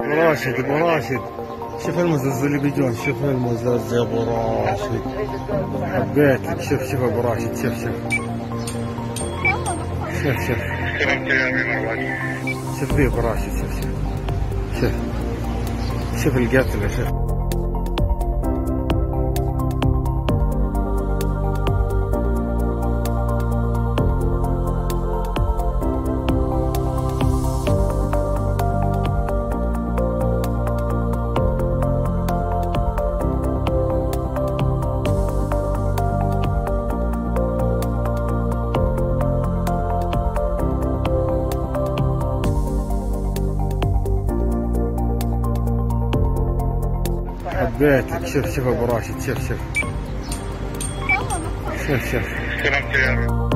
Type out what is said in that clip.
ابو راشد ابو راشد، شوف المزز اللي بيجون، شوف المزز يا ابو راشد، حبيتك. شوف شوف ابو راشد، شوف شوف شوف شوف شوف ذي ابو راشد، شوف شوف شوف شوف القتله، شوف. حبيتك. شوف شوف ابو راشد، شوف شوف شوف شوف